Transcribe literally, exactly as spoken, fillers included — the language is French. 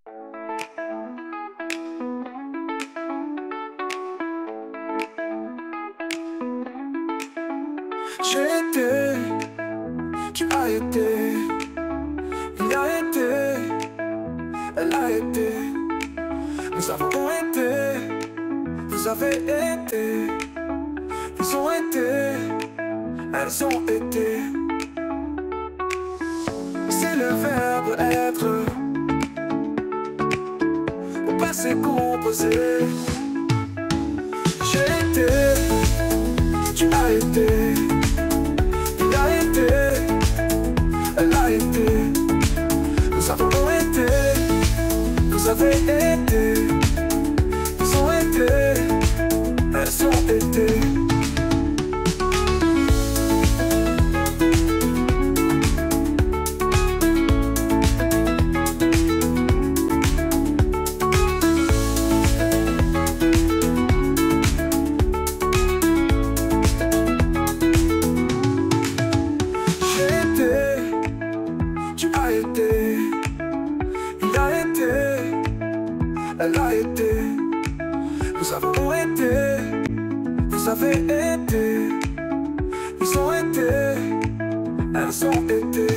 J'ai été, tu as été, il a été, elle a été, nous avons été, vous avez été, ils ont été, elles ont été. C'est le verbe être, le passé composé. J'ai été, tu as été, il a été, elle a été, nous avons été, vous avez été, ils ont été, elles ont été. Tu as été, il a été, elle a été, nous avons été, vous avez été, ils ont été, elles ont été.